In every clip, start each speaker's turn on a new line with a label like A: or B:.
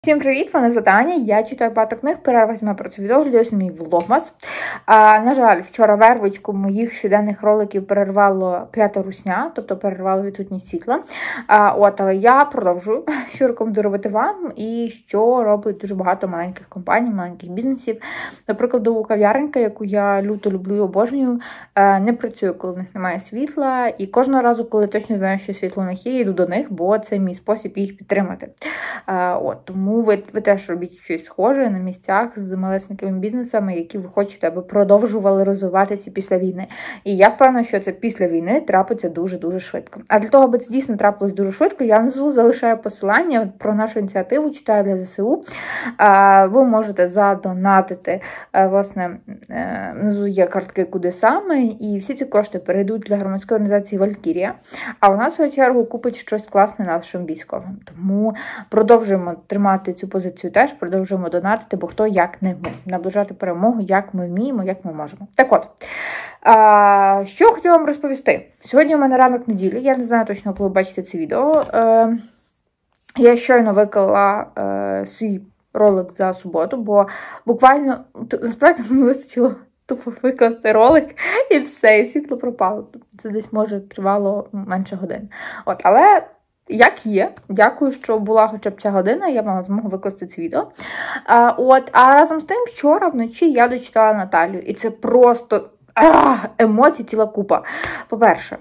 A: Всім привіт, мене звати Аня, я читаю багато книг, перерва знімаю про це відео, глядаюся мій влогмас. На жаль, вчора вервочку моїх щоденних роликів перервало клята русня, тобто перервало відсутність світла. Але я продовжую, що рекомендую робити вам, і що роблять дуже багато маленьких компаній, маленьких бізнесів. Наприклад, кав'яренька, яку я люто люблю і обожнюю, не працює, коли в них немає світла, і кожного разу, коли точно знаю, що світло в них є, йду до них, бо це мій спосіб їх підтримати. Тому ви теж робіть щось схоже на місцях з малесенькими бізнесами, які ви хочете, аби продовжували розвиватися після війни. І я впевнена, що це після війни трапиться дуже-дуже швидко. А для того, аби це дійсно трапилось дуже швидко, я внизу залишаю посилання про нашу ініціативу «Читаю для ЗСУ». Ви можете задонатити, власне, внизу є картки, куди саме, і всі ці кошти перейдуть для громадської організації «Валькірія», а вона, в свою чергу, купить щось класне нашим військовим. Тому продовжуємо тримати цю позицію теж, продовжуємо донатити, бо хто як не ми. Наближати перемогу, як ми вміємо, як ми можемо. Так от, що хотіла вам розповісти. Сьогодні у мене ранок неділі, я не знаю точно, коли ви бачите це відео. Я щойно виклала свій ролик за суботу, бо буквально, насправді, мені вистачило тупо викласти ролик, і все, і світло пропало. Це десь, може, тривало менше годин. Але як є, дякую, що була хоча б ця година, я мала змогу викласти це відео. А разом з тим, вчора вночі я дочитала Наталію, і це просто емоцій ціла купа. По-перше,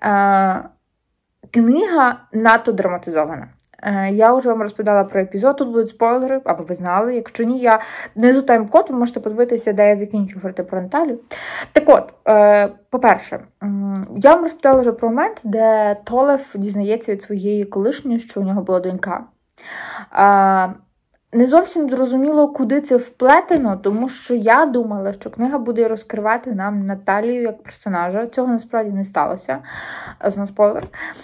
A: книга надто драматизована. Я вже вам розповідала про епізод, тут будуть спойлери, або ви знали. Якщо ні, я внизу тайм-код, ви можете подивитися, де я закінчу говорити про Наталію. Так от, по-перше, я вам розповідала вже про момент, де Толев дізнається від своєї колишньої, що у нього була донька. Не зовсім зрозуміло, куди це вплетено, тому що я думала, що книга буде розкривати нам Наталію як персонажа. Цього насправді не сталося. Знову спойлер.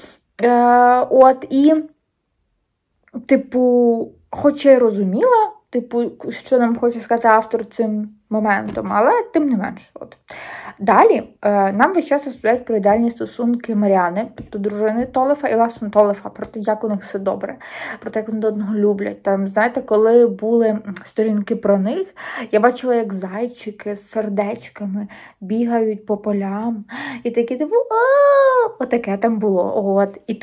A: Хоча й розуміла, що нам хоче сказати автор цим моментом, але тим не менш. Далі нам весь час розповідають про ідеальні стосунки Маріани, тобто дружини Толефа і власне Толефа, про те, як у них все добре, про те, як вони до одного люблять. Там, знаєте, коли були сторінки про них, я бачила, як зайчики з сердечками бігають по полям, і такі, отаке там було. І,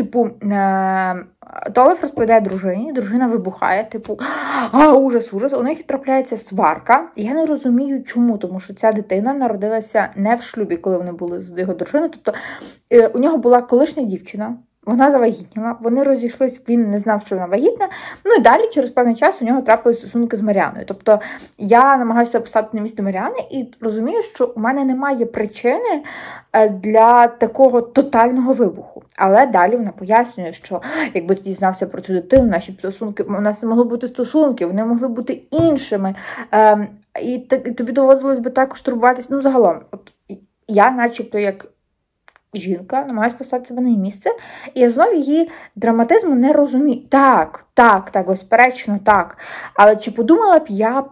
A: Толеф розповідає дружині, дружина вибухає, ужас, у них трапляється сварка. Я не розумію, чому, тому що ця дитина народилася не в шлюбі, коли вони були з його дружиною. Тобто у нього була колишня дівчина, вона завагітніла, вони розійшлись, він не знав, що вона вагітна. І далі, через певний час, у нього трапились стосунки з Маріаною. Тобто я намагаюся поставити на місце Маріани і розумію, що у мене немає причини для такого тотального вибуху. Але далі вона пояснює, що якби ти дізнався про цю дитину, наші стосунки, у нас не могло бути стосунки, вони могли бути іншими. І тобі доводилось би також турбуватися. Загалом, я начебто як жінка, намагаюся поставити себе на її місце, і я знову її драматизму не розумію. Так, безперечно, так. Але чи подумала б я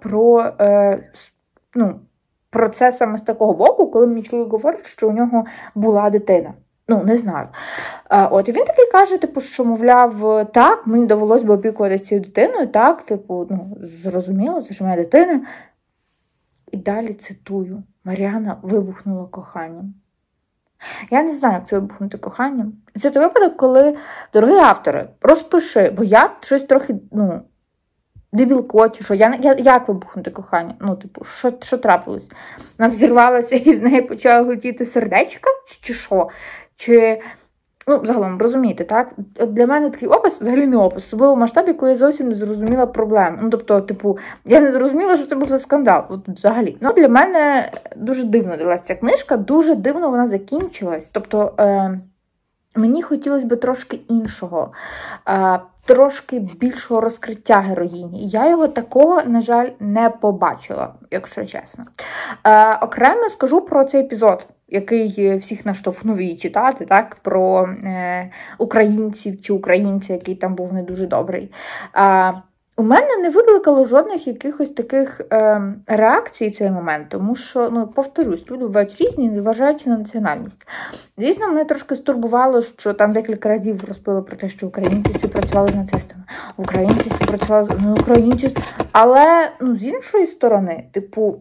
A: про це саме з такого боку, коли мені чоловік говорить, що у нього була дитина? Не знаю. І він такий каже, що, мовляв, так, мені довелось би опікуватися цією дитиною, так, зрозуміло, це ж моя дитина. І далі цитую, Маріана вибухнула коханням. Я не знаю, як це вибухнути коханням. Це той випадок, коли, дорогі автори, розпиши, бо я щось трохи, дебілко, чи що. Як вибухнути кохання? Що трапилось? Вона взірвалася і з неї почала летіти сердечка? Чи що? Загалом, розумієте, так? Для мене такий опис взагалі не опис, особливо в масштабі, коли я зовсім не зрозуміла проблем. Я не зрозуміла, що це був за скандал. Взагалі. Для мене дуже дивно далася ця книжка, дуже дивно вона закінчилась. Мені хотілося б трошки іншого, трошки більшого розкриття героїні. Я його такого, на жаль, не побачила, якщо чесно. Окремо скажу про цей епізод, який всіх наштовхнув її читати, так, про українців чи українця, який там був не дуже добрий. У мене не викликало жодних якихось таких реакцій цей момент, тому що, ну, повторюсь, люди бувають різні, незважаючи на національність. Звісно, мене трошки стурбувало, що там декілька разів розпили про те, що українці співпрацювали з нацистами, українці співпрацювали з українці, але, ну, з іншої сторони, типу,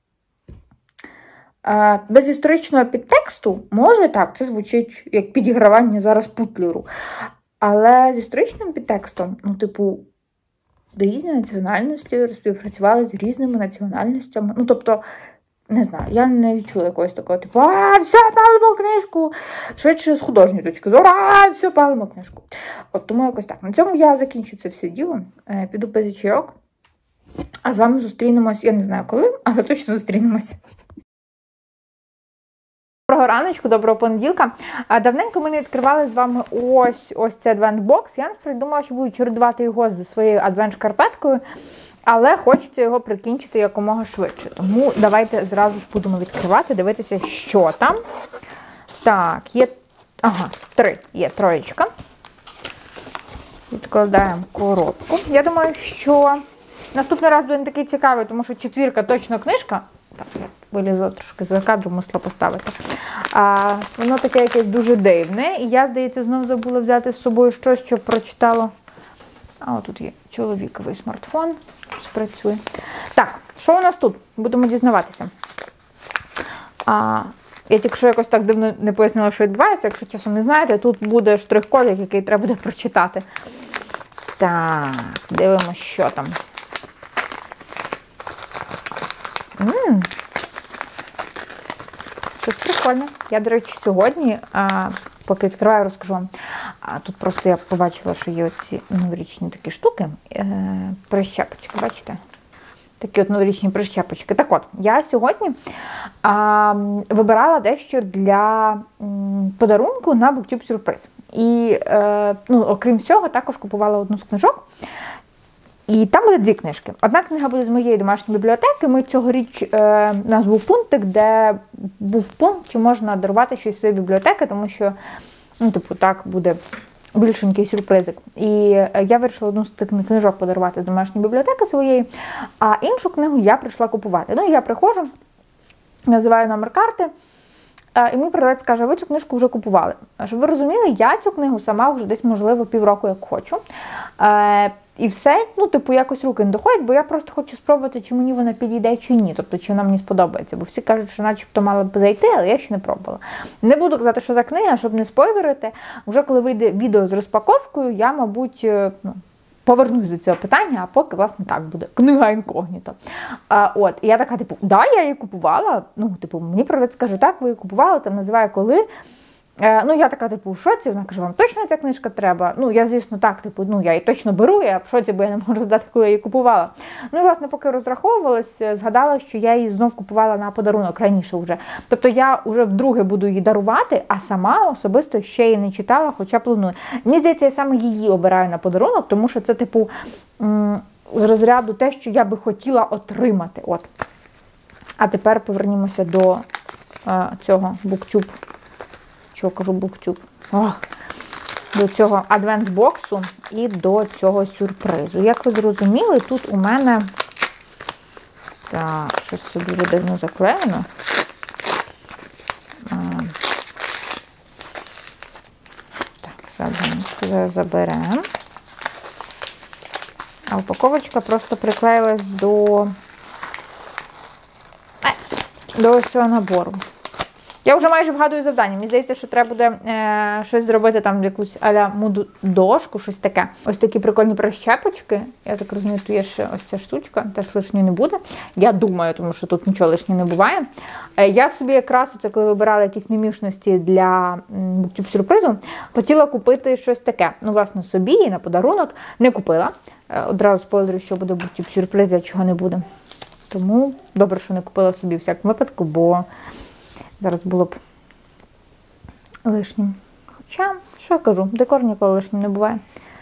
A: без історичного підтексту, може так, це звучить як підігравання зараз Путлеру, але з історичним підтекстом, ну, типу, різні національності співпрацювали з різними національностями. Ну, тобто, не знаю, я не відчула якогось такого, типу, все, палимо книжку. Швидше з художньої точки зору, все, палимо книжку. От тому якось так. На цьому я закінчу це все діло. Піду пити чайок. А з вами зустрінемось, я не знаю коли, але точно зустрінемось. Доброго раночку, доброго понеділка. Давненько ми не відкривали з вами ось цей адвент-бокс. Я насправді думала, що буду чередувати його зі своєю адвент-шкарпеткою, але хочеться його прикінчити якомога швидше. Тому давайте зразу ж будемо відкривати, дивитися, що там. Так, є, є троєчка. Відкладаємо коробку. Я думаю, що наступний раз буде не такий цікавий, тому що четвірка точно книжка. Так, я вилізла трошки за кадру, мусила поставити. Воно таке якесь дуже дивне. І я, здається, знову забула взяти з собою щось, що прочитала. Отут є чоловіковий смартфон. Спрацює. Так, що у нас тут? Будемо дізнаватися. Я тільки що якось так дивно не пояснила, що відбувається. Якщо часом не знаєте, тут буде штрих-код, який треба буде прочитати. Так, дивимося, що там. Щось прикольне. Я, до речі, сьогодні, поки відкриваю, розкажу вам. Тут просто я побачила, що є оці новорічні такі штуки. Прищепочки, бачите? Такі от новорічні прищепочки. Так от, я сьогодні вибирала дещо для подарунку на BookTube сюрприз. І, окрім всього, також купувала одну з книжок. І там буде дві книжки. Одна книга буде з моєї домашньої бібліотеки. Ми цьогоріч, у нас був пунктик, де був пункт, чи можна дарувати щось з своєї бібліотеки, тому що, так буде більшенький сюрпризик. І я вирішила одну з тих книжок подарувати з домашньої бібліотеки своєї, а іншу книгу я прийшла купувати. Ну, і я приходжу, називаю номер карти, і мій продавець каже, ви цю книжку вже купували. Щоб ви розуміли, я цю книгу сама вже десь, можливо, півроку як хочу. І все, якось руки не доходять, бо я просто хочу спробувати, чи мені вона підійде, чи ні. Тобто, чи вона мені сподобається. Бо всі кажуть, що начебто мала б зайти, але я ще не пробувала. Не буду казати, що за книга, щоб не спойлерити. Вже коли вийде відео з розпаковкою, я, мабуть, повернусь до цього питання, а поки, власне, так буде. Книга інкогніто. І я така, я її купувала. Мені продавець каже, так, ви її купували, там називає коли. Я така, в шоці, вона каже, вам точно ця книжка треба? Я, звісно, так, я її точно беру, я в шоці, бо я не можу здати, коли я її купувала. І, власне, поки розраховувалась, згадала, що я її знов купувала на подарунок раніше вже. Тобто я вже вдруге буду її дарувати, а сама особисто ще її не читала, хоча планую. Мені здається, я саме її обираю на подарунок, тому що це, з розряду те, що я би хотіла отримати. От. А тепер повернімося до цього BookTube. Чого кажу BookTube? До цього адвент-боксу і до цього сюрпризу. Як ви зрозуміли, тут у мене щось собі дивно заклеєно. Зараз заберемо. А упаковочка просто приклеїлась до ось цього набору. Я вже майже вгадую завдання. Мені здається, що треба буде щось зробити, там якусь а-ля дошку, щось таке. Ось такі прикольні прищепочки. Я так розумію, тут є ще ось ця штучка, теж лишньої не буде. Я думаю, тому що тут нічого лишнього не буває. Я собі якраз, коли вибирала якісь мімішності для BookTube сюрпризу, хотіла купити щось таке. Власне, собі і на подарунок не купила. Одразу спойлерю, що буде BookTube сюрприз, а чого не буде. Тому добре, що не купила собі в всякому випадку, бо зараз було б лишнім. Хоча, що я кажу, декор ніколи лишнім не буває.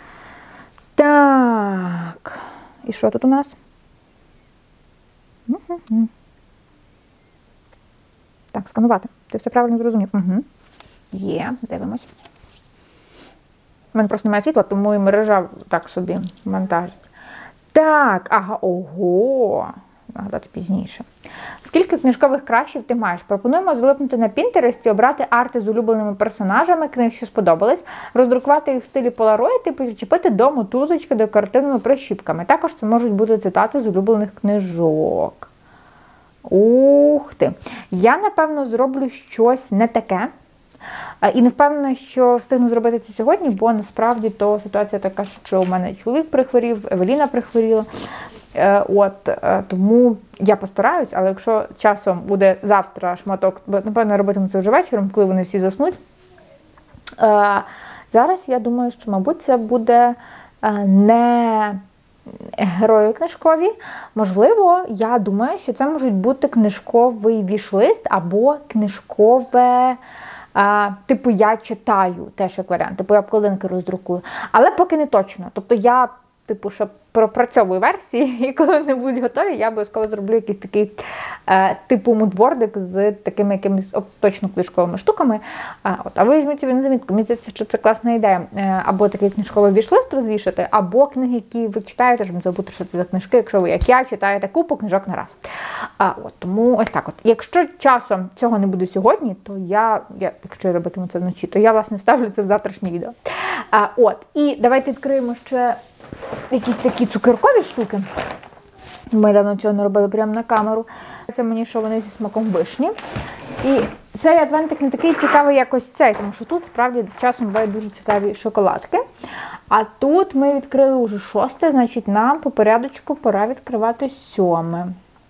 A: Так. І що тут у нас? Так, сканувати. Ти все правильно зрозумів. Є, дивимось. У мене просто немає світла, тому і мережа так собі вантажить. Так, ага, ого. Нагадати пізніше. Скільки книжкових кращів ти маєш? Пропонуємо залипнути на Pinterest, обрати арти з улюбленими персонажами книг, що сподобались, роздрукувати їх в стилі Polaroid і причепити до мотузочки декоративними прищіпками. Також це можуть бути цитати з улюблених книжок. Ух ти! Я, напевно, зроблю щось не таке. І не впевнена, що встигну зробити це сьогодні, бо насправді то ситуація така, що у мене чоловік прихворів, Евеліна прихворіла. Тому я постараюсь, але якщо часом буде завтра шматок, бо, напевно, робитиму це вже вечором, коли вони всі заснуть. Зараз я думаю, що, мабуть, це буде не герої книжкові. Можливо, я думаю, що це можуть бути книжковий вішлист або книжкове, типу, я читаю, теж як варіант, типу, я обкладинки роздрукую. Але поки не точно. Тобто я, типу, що пропрацьовую версії, і коли вони будуть готові, я обов'язково зроблю якийсь такий типу мудбордик з такими якимись точно книжковими штуками. А ви візьміть собі на замітку, мені здається, що це класна ідея. Або такий книжковий вішлист розвішати, або книги, які ви читаєте, щоб не забути, що це за книжки, якщо ви, як я, читаєте купу книжок на раз. Тому ось так от. Якщо часом цього не буде сьогодні, то якщо я робитиму це вночі, то я, власне, вставлю це в завтрашнє відео. І давайте відкриємо ще якісь такі цукеркові штуки. Ми давно цього не робили прямо на камеру. Це мені, що вони зі смаком вишні. І цей адвентик не такий цікавий, як ось цей, тому що тут, справді, часом бувають дуже цікаві шоколадки. А тут ми відкрили вже 6, значить, нам по порядочку пора відкривати 7.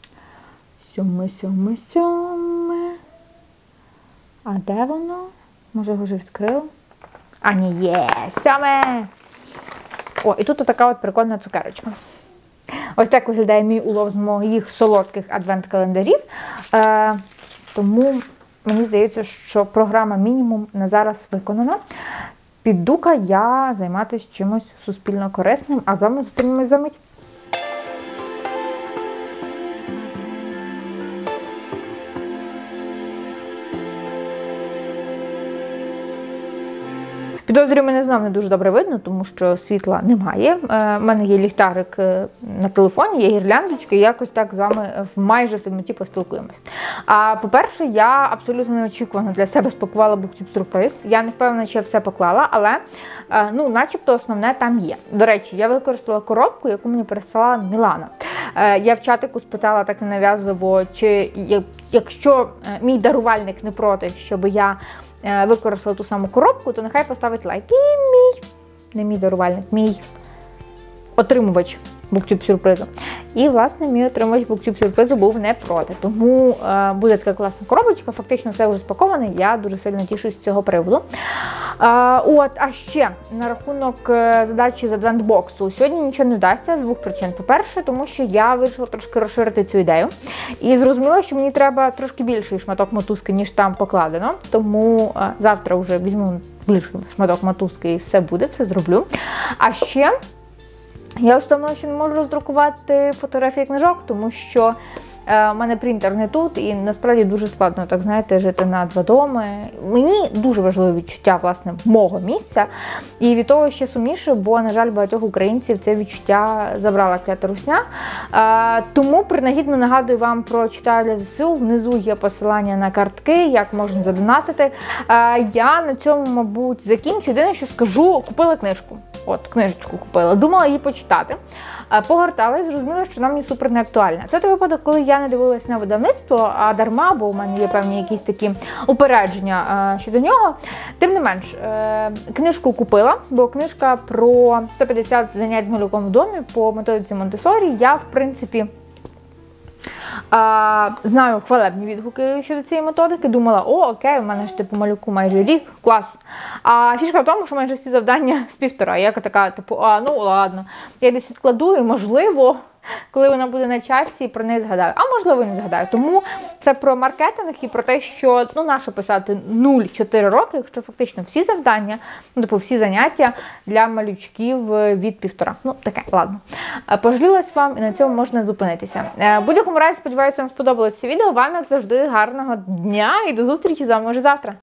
A: 7. А де воно? Може, його вже відкрили? А, ні, є! 7! І тут така от прикольна цукерочка. Ось так виглядає мій улов з моїх солодких адвент-календарів. Тому мені здається, що програма мінімум на зараз виконана. Піду-ка я займатися чимось суспільно корисним, а з вами зустрінемось за мить. Підозрюю, мене знову не дуже добре видно, тому що світла немає. У мене є ліхтарик на телефоні, є гірляндочки, і якось так з вами майже в темноті поспілкуємося. По-перше, я абсолютно неочікувано для себе спакувала BookTube-сюрприз. Я не впевнена, чи я все поклала, але начебто основне там є. До речі, я використала коробку, яку мені переслала Мілана. Я в чатику спитала так ненав'язливо, чи якщо мій дарувальник не проти, щоб я використала ту саму коробку, то нехай поставить лайк. І не мій дарувальник, мій отримувач BookTube-сюрпризу. І, власне, мій отримувач BookTube-сюрпризу був не проти. Тому буде така класна коробочка, фактично все вже спаковане, я дуже сильно тішусь з цього приводу. А ще на рахунок задачі з адвент-боксу. Сьогодні нічого не вдасться з двох причин. По-перше, тому що я вирішила трошки розширити цю ідею. І зрозуміла, що мені треба трошки більший шматок мотузки, ніж там покладено. Тому завтра вже візьму більший шматок мотузки і все буде, все зроблю. А ще я встановила, що не можу роздрукувати фотографії книжок, тому що у мене принтер не тут, і насправді дуже складно, так знаєте, жити на два доми. Мені дуже важливе відчуття, власне, мого місця. І від того ще сумніше, бо, на жаль, багатьох українців це відчуття забрала клята русня. Тому принагідно нагадую вам про «Читаю для ЗСУ». Внизу є посилання на картки, як можна задонатити. Я на цьому, мабуть, закінчу. Єдине, що скажу, купила книжку. Книжечку купила. Думала її почитати. Погортала і зрозуміла, що вона мені супер не актуальна. Це той випадок, коли я не дивилась на видавництво, а дарма, бо у мене є певні якісь такі упередження щодо нього. Тим не менш, книжку купила, бо книжка про 150 занять з малюком в домі по методиці Монтессорі. Я, в принципі, знаю хвалебні відгуки щодо цієї методики. Думала, окей, у мене ж типу малюку майже рік, клас. А фішка в тому, що майже всі завдання з 1,5. Я така, типу, ну ладно. Я десь відкладу і, можливо, коли вона буде на часі, про неї згадаю. А можливо, і не згадаю. Тому це про маркетинг і про те, що, нащо писати 0-4 роки, якщо фактично всі завдання, всі заняття для малючків від 1,5. Таке, ладно. Пожалілась вам, і на цьому можна зупинитися. В будь-якому разі, сподіваюся, вам сподобалось це відео. Вам, як завжди, гарного дня і до зустрічі з вами вже завтра.